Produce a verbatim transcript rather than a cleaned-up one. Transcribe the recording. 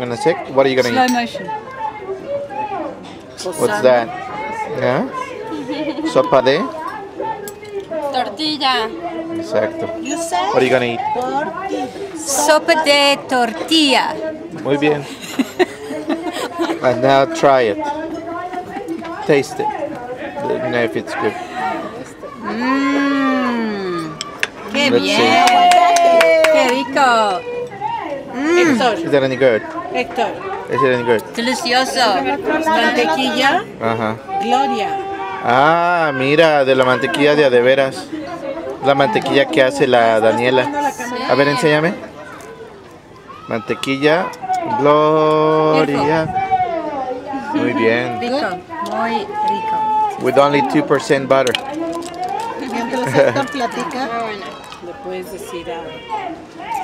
In a sec, what are you gonna Slow eat? motion. What's that? Yeah? Sopa de? Tortilla. Exacto. You say What are you gonna eat? tortilla. Sopa de tortilla. Muy bien. And now try it. Taste it. Let me know if it's good. Mmm. Qué Let's bien. see. Qué rico. Héctor, Is that any good? Héctor. Is it any good? Delicioso. Mantequilla, Ajá. Gloria. Ah, mira, de la mantequilla de a de veras. La mantequilla que hace la Daniela. A ver, enséñame. Mantequilla Gloria. Muy bien. Rico. Muy rico. With only two percent butter. Mientras Héctor platica, Muy buena. le puedes decir a